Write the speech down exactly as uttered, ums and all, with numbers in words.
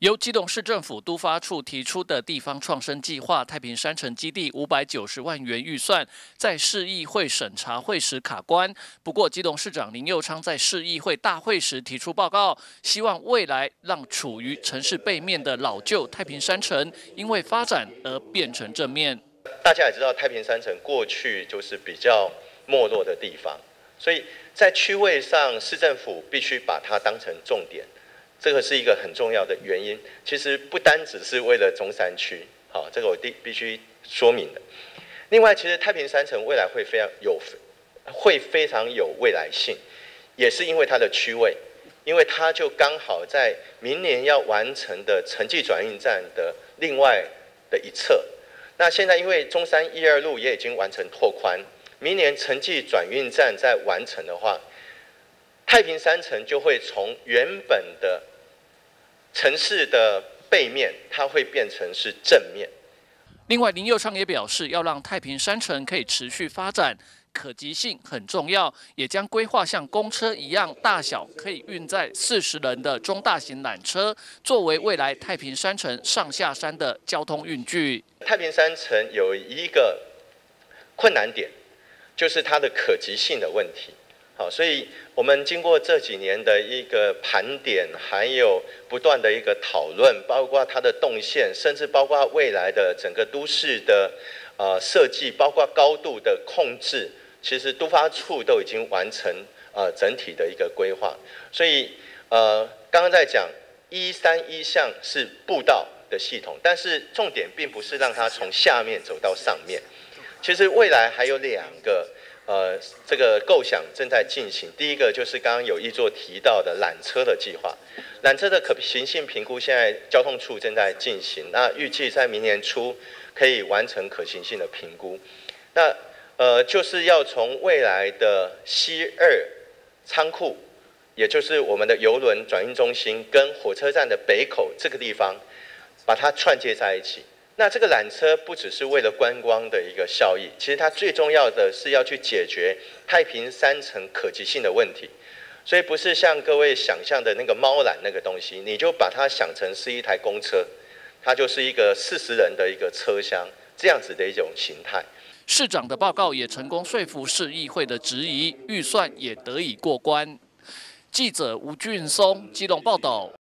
由基隆市政府都发处提出的地方创生计划太平山城基地五百九十万元预算，在市议会审查会时卡关。不过，基隆市长林右昌在市议会大会时提出报告，希望未来让处于城市背面的老旧太平山城，因为发展而变成正面。 大家也知道，太平山城过去就是比较没落的地方，所以在区位上，市政府必须把它当成重点。 这个是一个很重要的原因，其实不单只是为了中山区，好，这个我必必须说明的。另外，其实太平山城未来会非常有，会非常有未来性，也是因为它的区位，因为它就刚好在明年要完成的城际转运站的另外的一侧。那现在因为中山一二路也已经完成拓宽，明年城际转运站在完成的话，太平山城就会从原本的 城市的背面，它会变成是正面。 另外，林右昌也表示，要让太平山城可以持续发展，可及性很重要，也将规划像公车一样大小可以运载四十人的中大型缆车，作为未来太平山城上下山的交通运具。 太平山城有一个困难点，就是它的可及性的问题。 好，所以我们经过这几年的一个盘点，还有不断的一个讨论，包括它的动线，甚至包括未来的整个都市的呃设计，包括高度的控制，其实都发处都已经完成呃整体的一个规划。所以呃刚刚在讲一三一项是步道的系统，但是重点并不是让它从下面走到上面，其实未来还有两个。 呃，这个构想正在进行。第一个就是刚刚有一座提到的缆车的计划，缆车的可行性评估现在交通处正在进行，那预计在明年初可以完成可行性的评估。那呃，就是要从未来的西二仓库，也就是我们的邮轮转运中心跟火车站的北口这个地方，把它串接在一起。 那这个缆车不只是为了观光的一个效益，其实它最重要的是要去解决太平山城可及性的问题，所以不是像各位想象的那个猫缆那个东西，你就把它想成是一台公车，它就是一个四十人的一个车厢这样子的一种形态。 市长的报告也成功说服市议会的质疑，预算也得以过关。记者吴俊松基隆报道。